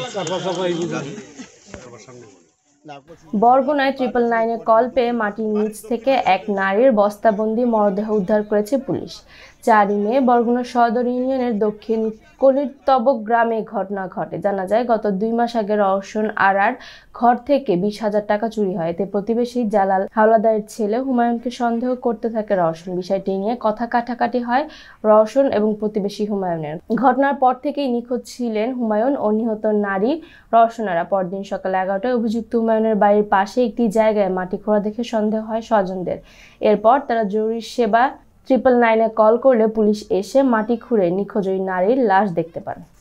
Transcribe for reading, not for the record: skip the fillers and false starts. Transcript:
বরগুনায় 999-এ call পেয়ে মাটির নিচ থেকে এক নারীর বস্তাবন্দি মরদেহ উদ্ধার করেছে পুলিশ। 4 মে বরগুনা সদর ইউনিয়নের দক্ষিণ কলিরতবক গ্রামে ঘটনা ঘটে। জানা যায়, গত 2 মাস আগে রওশন আরার ঘর থেকে 20,000 টাকা চুরি হয়। এতে প্রতিবেশী জালাল হাওলাদারের ছেলে হুমায়ুনকে সন্দেহ করতে থাকে রওশন। বিষয়টি নিয়ে কথা কাটাকাটি হয় রওশন এবং প্রতিবেশী হুমায়ুনের। ঘটনার পর থেকেই নিখোঁজ ছিলেন হুমায়ুন ও নিহত নারী রওশন আরা। পরদিন সকাল 11টায় অভিযুক্ত হুমায়ুনের বাড়ির পাশে একটি জায়গায় মাটি খোঁড়া দেখে সন্দেহ হয় স্বজনদের। এরপর তারা জরুরি সেবা 999-এ কল করলে পুলিশ এসে মাটি খুঁড়ে নিখোঁজ ওই নারীর লাশ দেখতে পান।